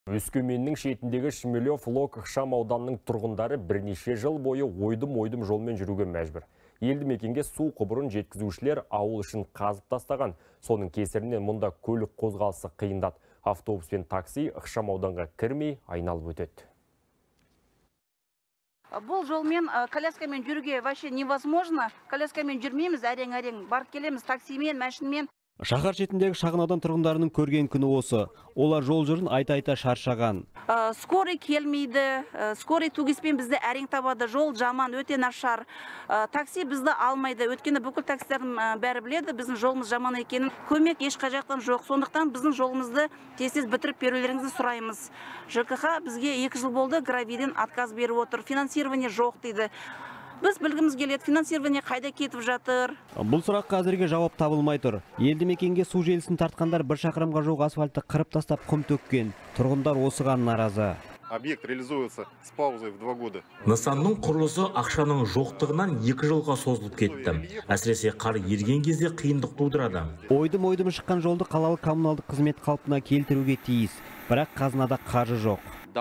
Өскеменнің шетіндегі Шмелев Лок ықшам ауданының тұрғындары бірнеше жыл бойы ойдым жолмен жүруге мәжбүр. Елді мекенге су құбырын жеткізушілер ауыл үшін қазып тастаған. Соның кесірінен мұнда көлік қозғалысы қиындады. Автобус пен такси ықшам ауданға кірмей айналып өтеді. Бұл жолмен коляскамен жүруге вообще невозможно. Коляскамен жүрмейміз, әрең барып келеміз таксимен, машинмен. Шаһар шетіндегі шағын аудан тұрғындарының көрген күні осы. Олар жол жүрін айта шаршаған. Скорый келмейді, скорый тугеспен бізді әрең табады, жол жаман, өте нашар. Такси бізді алмайды, өткені бүкіл таксилердің бәрі біледі, біздің жолымыз жаман екенін. Көмек ешқажақтан жоқ, сондықтан біздің жолымызды тез бітіріп берулеріңізді сұраймыз. ЖКХ бізге 2 жыл болды, гравийден отказ беріп отыр, финансирование жоқ дейді. Біз білгіміз келеді, финансирование қайда кетіп жатыр? Бұл сұраққа әзірге жауап табылмай тұр. Елді мекенге су желісін тартқандар 1 шақырымға жоқ асфальтты қырып тастап құм төккен. Тұрғындар осыған наразы. Объект реализуется с паузой в 2 года. Нысанның құрылысы ақшаның жоқтығынан 2 жылға созылып кетті. Әсіресе қар ерген кезде қиындық тудырады. Ойдым шыққан жолды қалалық коммуналдық қызмет қалпына келтіруге тиіс, бірақ қазынада қаржы жоқ.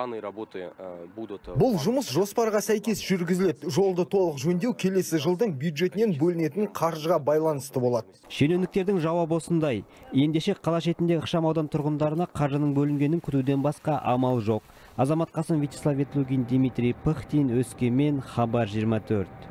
Бұл жұмыс жоспарға сәйкес жүргізіледі. Жолды толық жөндеу келесі жылдың бюджетінен бөлінетін қаржыға байланысты болады. Шенеуніктердің жауабы осындай. Ендеше қала шетіндегі ықшам аудан тұрғындарына қаржының бөлінгенін күтуден басқа амал жоқ. Азамат Қасым, Вячеслав Ветлугин, Дмитрий Пыхтин, Өскемен, Хабар 24.